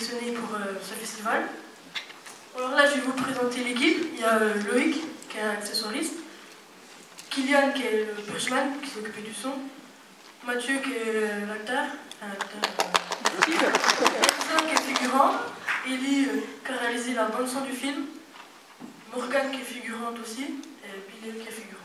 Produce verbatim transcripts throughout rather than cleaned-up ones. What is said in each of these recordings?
sélectionnés pour euh, ce festival. Alors là, je vais vous présenter l'équipe. Il y a euh, Loïc, qui est un accessoiriste, Kylian, qui est le bushman, qui s'occupe du son, Mathieu, qui est euh, l'acteur, un acteur euh, qui est figurant, Ellie, euh, qui a réalisé la bande-son du film, Morgane, qui est figurante aussi, et Billy, qui est figurant.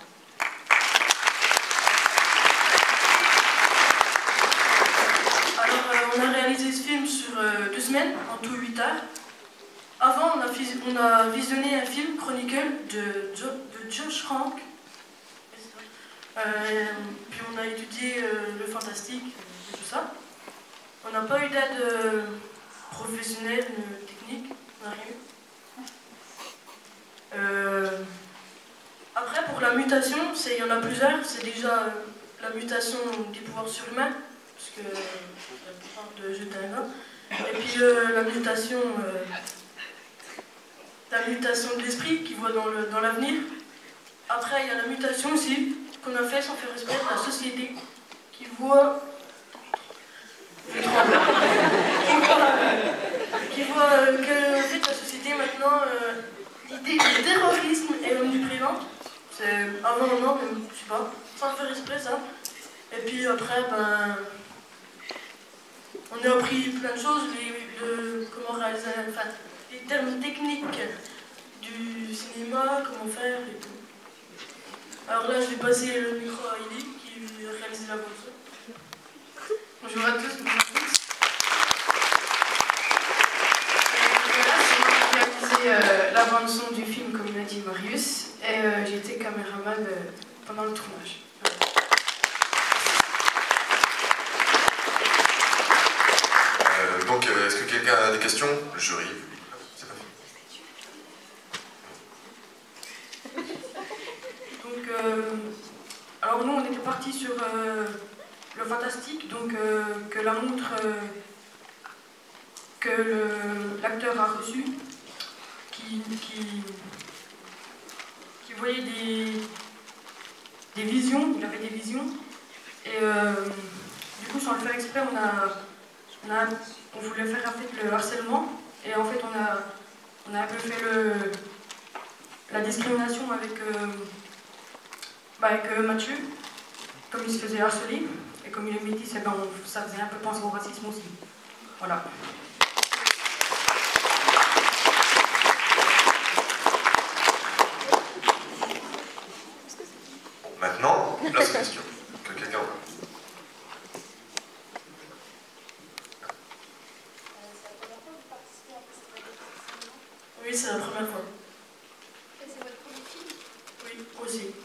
Alors, euh, on a réalisé ce film sur euh, deux semaines, en tout huit heures. Avant, on a, on a visionné un film, Chronicle, de, jo de Josh Trank. Euh, puis on a étudié euh, le fantastique et tout ça. On n'a pas eu d'aide euh, professionnelle, euh, technique, on n'a rien eu. Euh, après, pour la mutation, il y en a plusieurs. C'est déjà euh, la mutation des pouvoirs surhumains, parce que euh, la plupart de jeter un gars. Et puis euh, la mutation, euh, la mutation de l'esprit qui voit dans l'avenir. Dans Après, il y a la mutation aussi, qu'on a fait sans faire exprès de la société, qui voit, qui voit, qui voit euh, que en fait, la société maintenant, euh, l'idée du terrorisme est omniprésente. C'est avant ou non, même, je sais pas, sans faire exprès ça. Et puis après, ben, on a appris plein de choses, les, le, comment réaliser, enfin, les termes techniques du cinéma, comment faire et tout. Alors là, je vais passer le micro à Ellie qui réalise la bande-son. Bonjour à tous, bonjour à tous. Voilà, c'est moi qui ai réalisé euh, la bande-son du film, comme l'a dit Marius, et euh, j'ai été caméraman euh, pendant le tournage. Voilà. Euh, donc, euh, est-ce que quelqu'un a des questions? Le jury. C'est pas fini. Donc, euh, alors nous, on était partis sur euh, le fantastique, donc euh, que la montre euh, que l'acteur a reçue, qui, qui, qui voyait des, des visions, il avait des visions, et euh, du coup, sans le faire exprès, on a, on a, on voulait faire en fait le harcèlement, et en fait, on a, on a un peu fait le, la discrimination avec euh, Bah avec euh, Mathieu, comme il se faisait harceler, et comme il est métis, eh ben, on, ça faisait un peu penser au racisme aussi. Voilà. Maintenant, la question. Que quelqu'un en Oui, c'est la première fois. Et c'est votre premier film? Oui, aussi.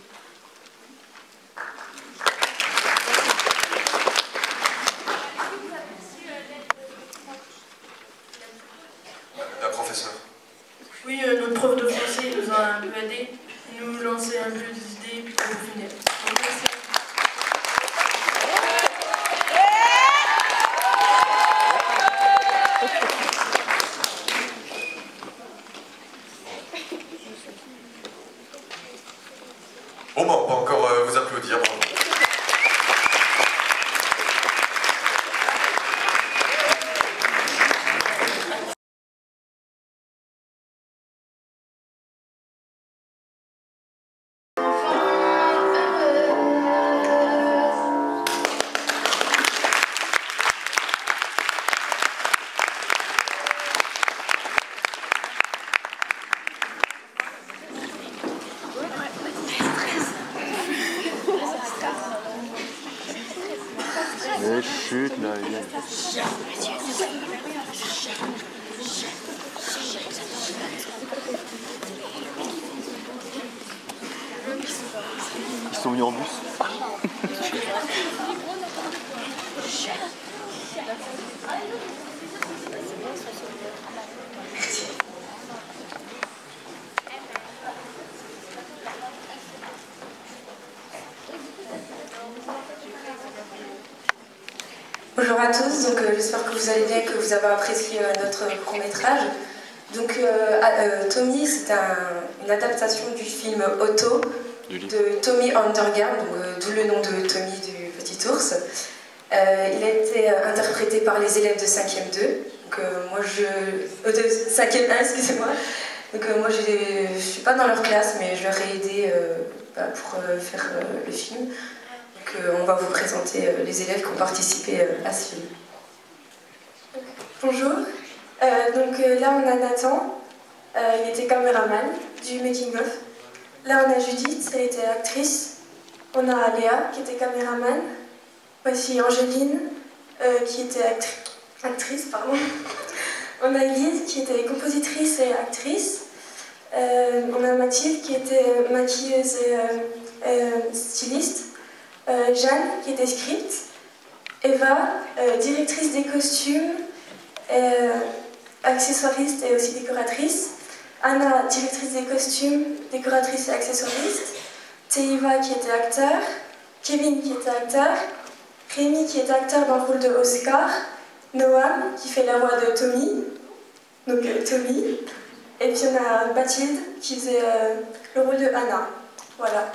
La professeure. Oui, euh, notre prof de français nous a un peu aidé, il nous lançait un peu des idées, puis on finit. Bon, bah, on va encore euh, vous applaudir. Bravo. Mais chut, là, il... Ils sont venus en bus. Bonjour à tous, donc euh, j'espère que vous allez bien et que vous avez apprécié euh, notre court-métrage. Donc euh, euh, Tommy, c'est un, une adaptation du film Otto de Tommy Undergard, euh, d'où le nom de Tommy du Petit Ours. Euh, il a été euh, interprété par les élèves de cinquième deux, Donc euh, moi je... Euh, de cinquième un, excusez-moi. Donc euh, moi je ne suis pas dans leur classe, mais je leur ai aidé euh, bah, pour euh, faire euh, le film. Donc euh, on va vous présenter euh, les élèves qui ont participé euh, à ce film. Bonjour, euh, donc euh, là on a Nathan, euh, il était caméraman du making of. Là on a Judith, elle était actrice. On a Léa qui était caméraman. Voici Angéline euh, qui était actri actrice. Pardon. On a Lise qui était compositrice et actrice. Euh, on a Mathilde qui était maquilleuse et euh, euh, styliste. Euh, Jeanne qui était script. Eva, euh, directrice des costumes, euh, accessoiriste et aussi décoratrice. Anna, directrice des costumes, décoratrice et accessoiriste. Teiva qui était acteur. Kevin qui était acteur. Rémi qui était acteur dans le rôle de Oscar. Noam qui fait la voix de Tommy. Donc euh, Tommy. Et puis on a Mathilde qui faisait euh, le rôle de Anna. Voilà.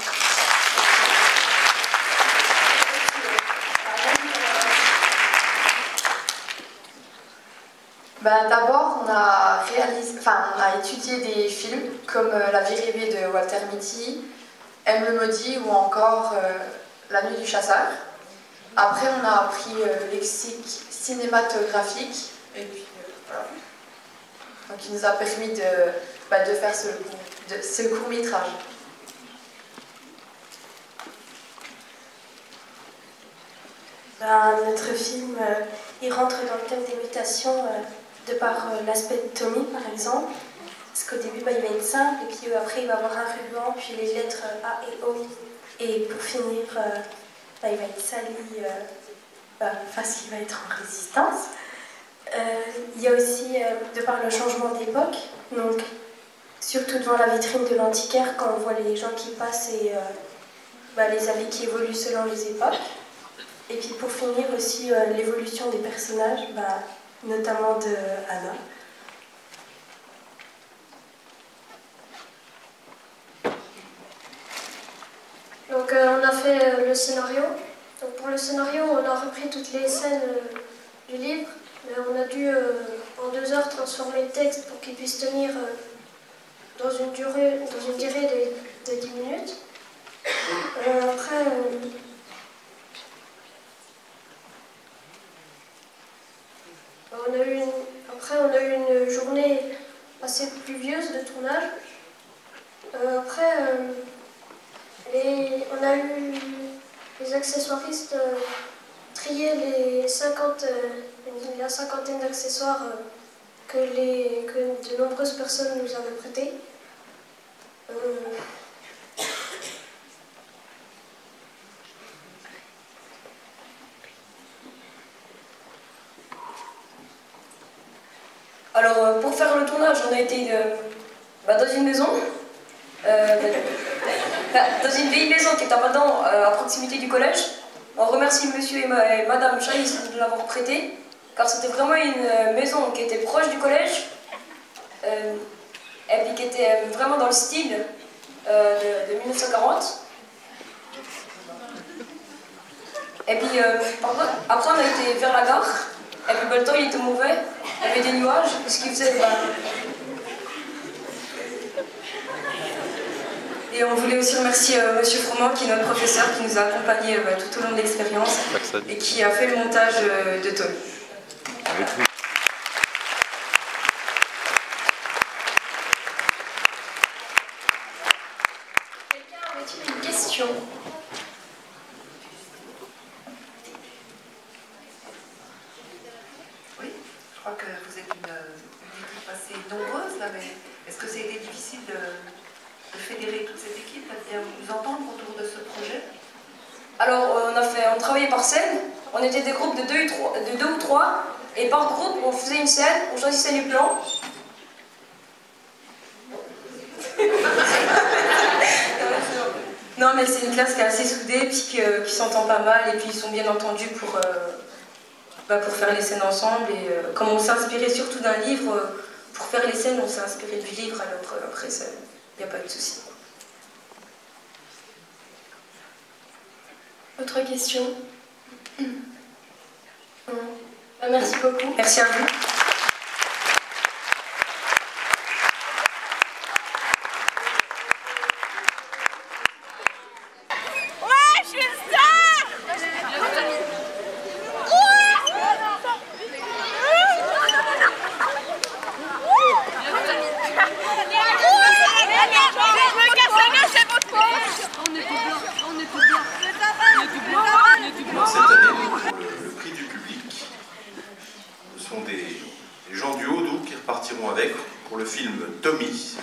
Ben, d'abord, on a réalisé, enfin, on a étudié des films comme euh, La vie rêvée de Walter Mitty, M le maudit ou encore euh, La nuit du chasseur. Après, on a appris euh, le lexique cinématographique et puis euh, voilà. Donc, il nous a permis de, ben, de faire ce, de, ce court-métrage. Ben, notre film, euh, il rentre dans le thème des mutations euh, de par euh, l'aspect de Tommy, par exemple. Parce qu'au début, ben, il va être simple, et puis euh, après, il va avoir un ruban, puis les lettres euh, A et O. Et pour finir, euh, ben, il va être sali euh, ben, parce qu'il va être en résistance. Euh, il y a aussi, euh, de par le changement d'époque, donc surtout devant la vitrine de l'antiquaire, quand on voit les gens qui passent et euh, ben, les habits qui évoluent selon les époques. Et puis pour finir aussi euh, l'évolution des personnages, bah, notamment de Anna. Donc euh, on a fait euh, le scénario. Donc pour le scénario, on a repris toutes les scènes euh, du livre, mais on a dû euh, en deux heures transformer le texte pour qu'il puisse tenir euh, dans une durée, dans une durée de, de dix minutes. Euh, après. Euh, On a eu une... Après, on a eu une journée assez pluvieuse de tournage. Euh, après, euh, les... on a eu les accessoiristes euh, trier les cinquante, euh, la cinquantaine d'accessoires euh, que, les... que de nombreuses personnes nous avaient prêtés. Euh... Alors pour faire le tournage, on a été euh, bah, dans une maison, euh, bah, dans une vieille maison qui est à Badan, euh, à proximité du collège. On remercie monsieur et, ma, et madame Chaïs de l'avoir prêté, car c'était vraiment une maison qui était proche du collège, euh, et puis qui était vraiment dans le style euh, de, de mille neuf cent quarante. Et puis euh, par contre, après on a été vers la gare. Et puis bah, le temps il était mauvais, il y avait des nuages, ce qui faisait... Bah... Et on voulait aussi remercier euh, monsieur Froment, qui est notre professeur, qui nous a accompagnés euh, tout au long de l'expérience et qui a fait le montage euh, de Tommy. Quelqu'un avait-il une question ? Je crois que vous êtes une, une équipe assez nombreuse là, mais est-ce que c'était difficile de, de fédérer toute cette équipe, de bien vous entendre autour de ce projet? Alors on a fait, on travaillait par scène, on était des groupes de deux, trois, de deux ou trois, et par groupe on faisait une scène, on choisissait les plans. Non mais c'est une classe qui est assez soudée, puis qui, qui s'entend pas mal, et puis ils sont bien entendus pour... Euh, Bah pour faire les scènes ensemble, et euh, comme on s'inspirait surtout d'un livre, euh, pour faire les scènes, on s'est inspiré du livre, alors euh, après, il n'y a pas eu de souci. Autre question? Merci beaucoup. Merci à vous. partiront avec pour le film Tommy.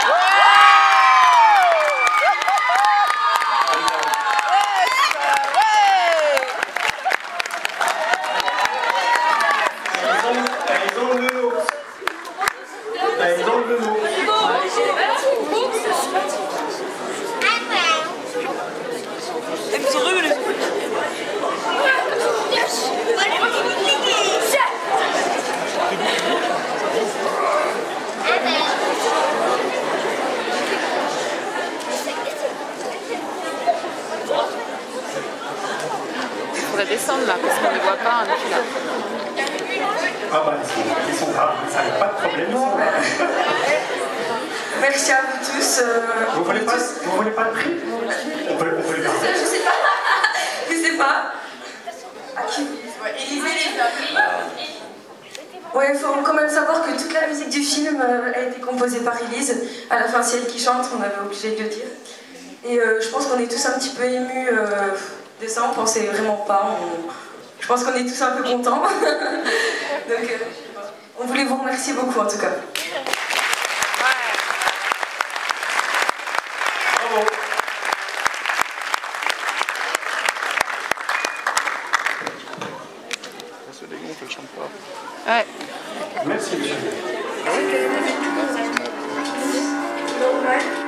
Elles ont le lot. Elles ont le lot. Il faudrait descendre là, parce qu'on ne les voit pas, on est là. Ah bah, ils sont là, ça n'a pas de problème, ils sont là. Merci à vous tous. Euh, vous voulez pas, vous voulez pas le prix? On peut, on peut le garder. Je sais pas. Je sais pas. À qui? Élisée les familles. Ouais, il faut quand même savoir que toute la musique du film euh, a été composée par Elise. À la fin, c'est elle qui chante, on avait obligé de le dire. Et euh, je pense qu'on est tous un petit peu émus euh, de ça, on pensait vraiment pas. On... Je pense qu'on est tous un peu contents. Donc, euh, on voulait vous remercier beaucoup en tout cas. Bravo. Ça se dégonfle, elle chante pas. Ouais. Merci, monsieur. Donc, ouais.